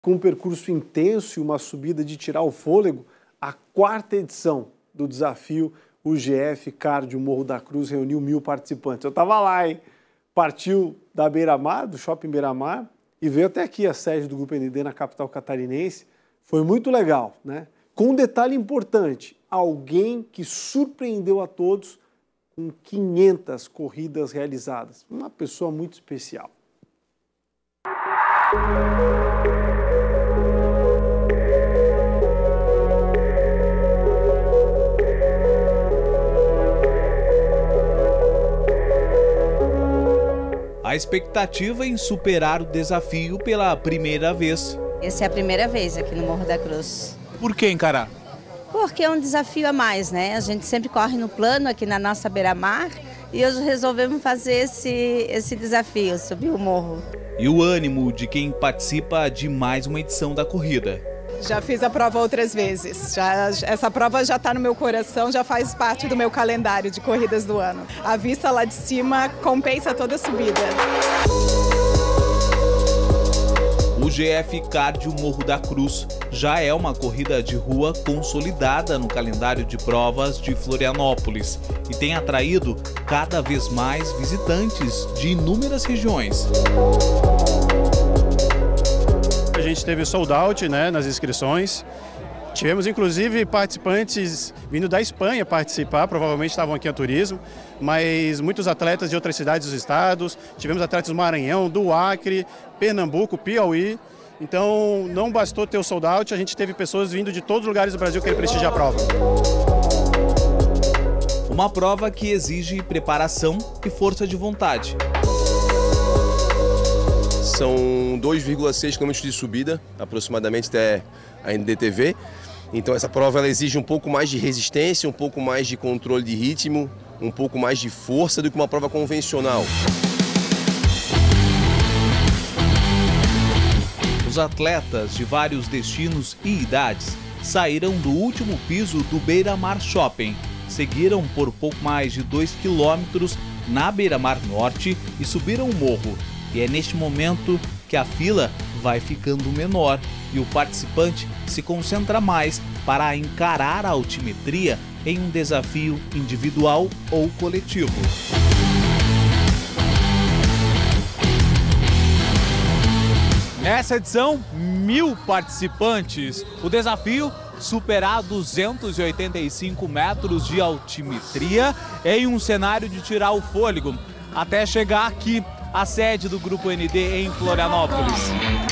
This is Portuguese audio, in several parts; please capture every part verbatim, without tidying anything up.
Com um percurso intenso e uma subida de tirar o fôlego, a quarta edição do desafio U G F Cardio Morro da Cruz reuniu mil participantes. Eu estava lá, hein? Partiu da Beira-Mar, do Shopping Beira-Mar, e veio até aqui a sede do Grupo N D na capital catarinense. Foi muito legal, né? Com um detalhe importante, alguém que surpreendeu a todos com quinhentas corridas realizadas. Uma pessoa muito especial. A expectativa em superar o desafio pela primeira vez. Essa é a primeira vez aqui no Morro da Cruz. Por que encarar? Porque é um desafio a mais, né? A gente sempre corre no plano aqui na nossa beira-mar e hoje resolvemos fazer esse, esse desafio, subir o morro. E o ânimo de quem participa de mais uma edição da corrida. Já fiz a prova outras vezes, já, essa prova já está no meu coração, já faz parte do meu calendário de corridas do ano. A vista lá de cima compensa toda a subida. O G F Cardio Morro da Cruz já é uma corrida de rua consolidada no calendário de provas de Florianópolis e tem atraído cada vez mais visitantes de inúmeras regiões. A gente teve sold out, né, nas inscrições. Tivemos inclusive participantes vindo da Espanha participar, provavelmente estavam aqui a turismo, mas muitos atletas de outras cidades dos estados. Tivemos atletas do Maranhão, do Acre, Pernambuco, Piauí. Então não bastou ter o sold out, a gente teve pessoas vindo de todos os lugares do Brasil querer prestigiar a prova. Uma prova que exige preparação e força de vontade. São dois vírgula seis quilômetros de subida, aproximadamente até a N D T V. Então essa prova ela exige um pouco mais de resistência, um pouco mais de controle de ritmo, um pouco mais de força do que uma prova convencional. Os atletas de vários destinos e idades saíram do último piso do Beira-Mar Shopping, seguiram por pouco mais de dois quilômetros na Beira-Mar Norte e subiram o morro. E é neste momento que a fila vai ficando menor e o participante se concentra mais para encarar a altimetria em um desafio individual ou coletivo. Nessa edição, mil participantes. O desafio: superar duzentos e oitenta e cinco metros de altimetria em um cenário de tirar o fôlego, até chegar aqui, a sede do Grupo N D em Florianópolis.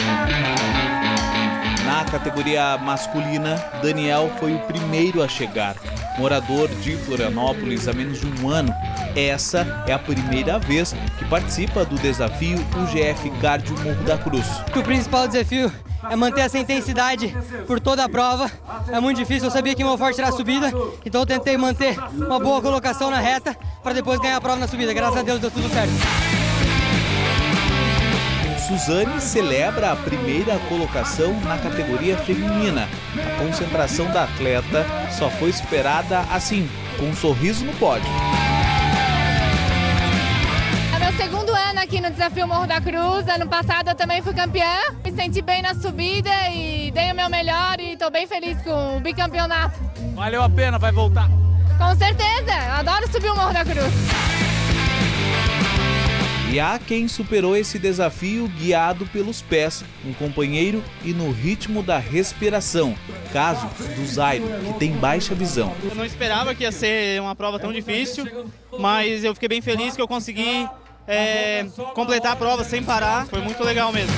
Na categoria masculina, Daniel foi o primeiro a chegar. Morador de Florianópolis há menos de um ano, essa é a primeira vez que participa do desafio U G F Cardio Morro da Cruz. O principal desafio é manter essa intensidade por toda a prova. É muito difícil, eu sabia que o meu forte era a subida, então eu tentei manter uma boa colocação na reta para depois ganhar a prova na subida. Graças a Deus deu tudo certo. Suzane celebra a primeira colocação na categoria feminina. A concentração da atleta só foi superada assim, com um sorriso no pódio. É meu segundo ano aqui no Desafio Morro da Cruz. Ano passado eu também fui campeã. Me senti bem na subida e dei o meu melhor e estou bem feliz com o bicampeonato. Valeu a pena, vai voltar? Com certeza, eu adoro subir o Morro da Cruz. E há quem superou esse desafio guiado pelos pés, um companheiro e no ritmo da respiração. Caso do Zairo, que tem baixa visão. Eu não esperava que ia ser uma prova tão difícil, mas eu fiquei bem feliz que eu consegui é, completar a prova sem parar. Foi muito legal mesmo.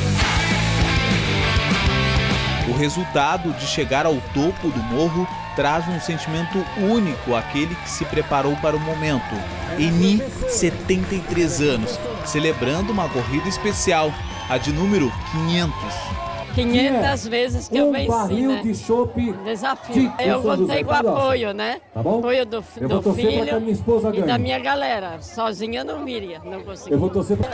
O resultado de chegar ao topo do morro traz um sentimento único àquele que se preparou para o momento. Eni, setenta e três anos, celebrando uma corrida especial, a de número quinhentos. quinhentas vezes que eu venci, né? Desafio. Eu contei com o apoio, né? Apoio do, do filho e da minha galera. Sozinha eu não iria, não consegui. Eu vou torcer pra...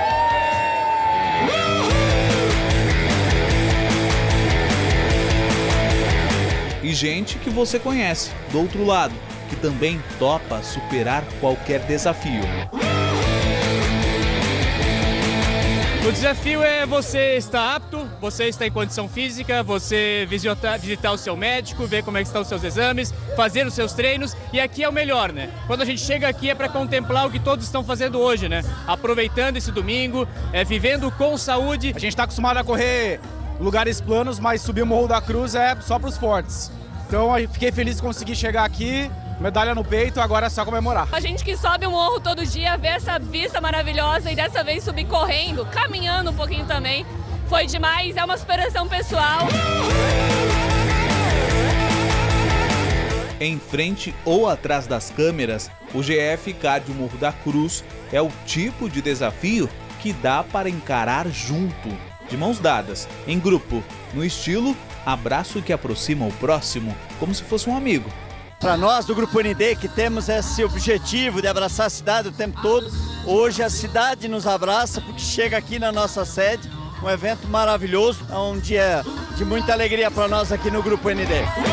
E gente que você conhece, do outro lado, que também topa superar qualquer desafio. O desafio é você estar apto, você estar em condição física, você visitar, visitar o seu médico, ver como é que estão os seus exames, fazer os seus treinos, e aqui é o melhor, né? Quando a gente chega aqui é para contemplar o que todos estão fazendo hoje, né? Aproveitando esse domingo, é, vivendo com saúde. A gente está acostumado a correr lugares planos, mas subir o Morro da Cruz é só para os fortes. Então eu fiquei feliz de conseguir chegar aqui, medalha no peito, agora é só comemorar. A gente que sobe o morro todo dia, vê essa vista maravilhosa e dessa vez subir correndo, caminhando um pouquinho também, foi demais, é uma superação pessoal. Em frente ou atrás das câmeras, o G F Cardio Morro da Cruz é o tipo de desafio que dá para encarar junto, de mãos dadas, em grupo, no estilo abraço que aproxima o próximo, como se fosse um amigo. Para nós do Grupo N D, que temos esse objetivo de abraçar a cidade o tempo todo, hoje a cidade nos abraça porque chega aqui na nossa sede, um evento maravilhoso, um dia de muita alegria para nós aqui no Grupo N D.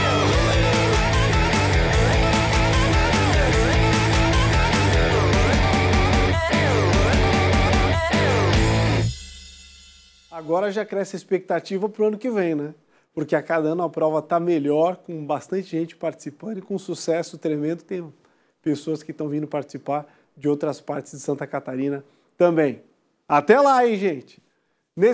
Agora já cresce a expectativa para o ano que vem, né? Porque a cada ano a prova está melhor, com bastante gente participando e com sucesso tremendo. Tem pessoas que estão vindo participar de outras partes de Santa Catarina também. Até lá, hein, gente?